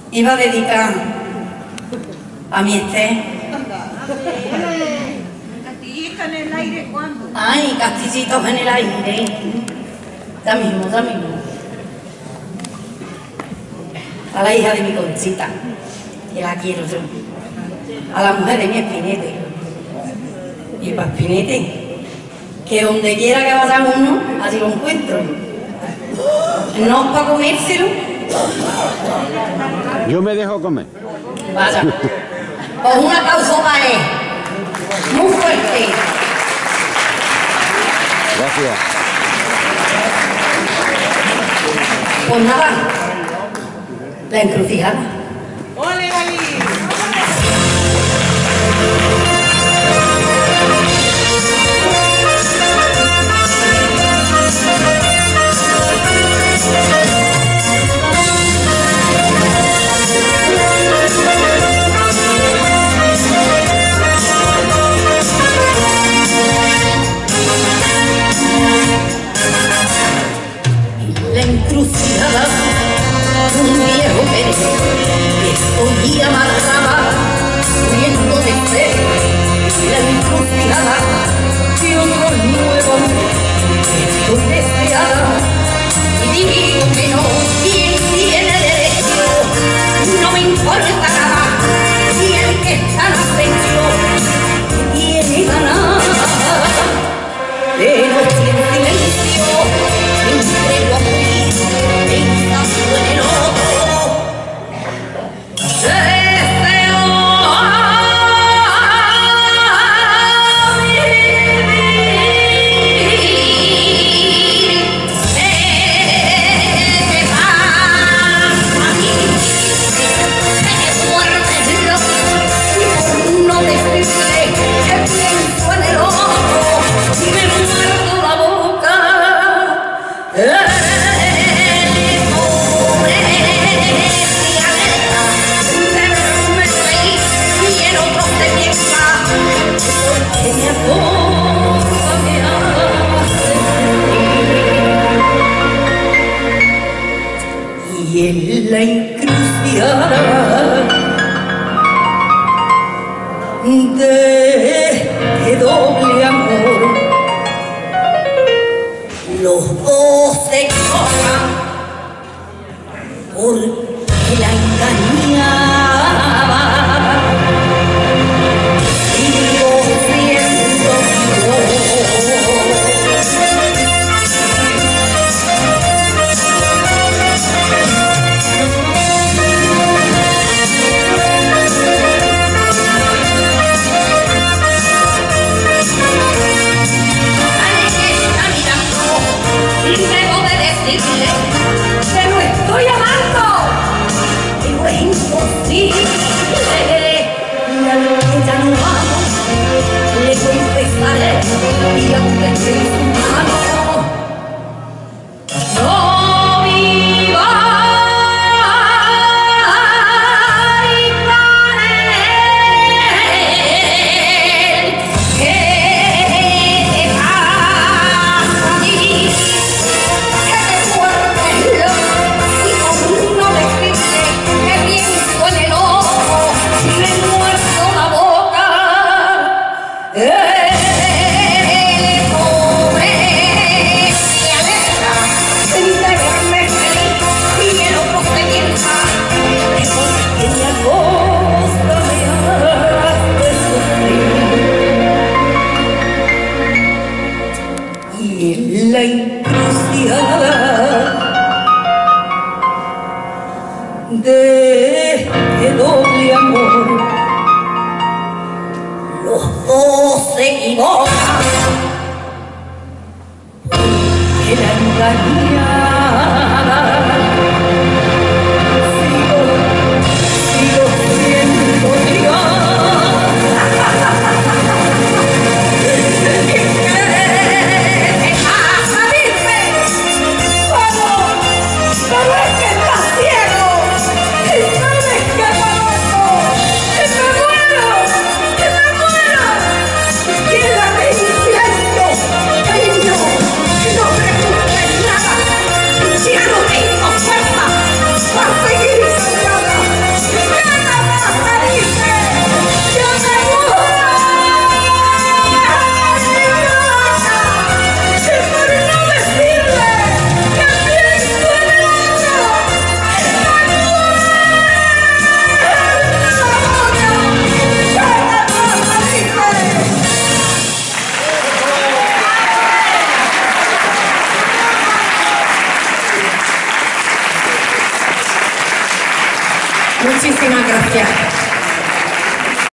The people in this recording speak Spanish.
Iba a dedicar a mi Esther. ¿Castillitos en el aire cuándo? Ay, castillitos en el aire. Ya mismo, ya mismo. A la hija de mi Conchita, que la quiero yo. A la mujer de mi Espinete. Y para Espinete, que donde quiera que vayamos uno, allí lo encuentro. No es para comérselo. Yo me dejo comer. Vaya. Pues un aplauso para él. Muy fuerte. Gracias. Pues nada, la encrucijada. ¡Ole, ahí! La encrucijada, un viejo Pérez que hoy amarraba, muriendo de sed. La encrucijada de otro nuevo amor, estoy deseada y digo que no. ¿Quién tiene derecho? No me importa nada. Y el que está en ascenso tiene ganas. Pero si en silencio entrego a morir, pensando en el otro, deseo vivir. ¿Qué pasa aquí? Que fuerte es loco y por no decirle que pienso en el otro y me muerdo la boca. Pobre y alerta de verme reír y en otros de piensa porque mi cosa me hace sufrir. Y en la encrucijada de doble amor, los dos se equivocan porque la engañaba. Sigo siendo yo. Debo de decirle que lo estoy amando, pero es imposible. Y a lo que ya no amo, le confesaré y aunque esté en su mano, no viva y para él. ¿Qué te pasa a ti? La encrucijada de doble amor, los dos se equivocan porque la engañada. Sigo siendo yo. Pero es que estás ciego y sabes que conozco, que me muero, que me muero. Quédate diciendo, cariño, no preguntes nada. Muchísimas gracias.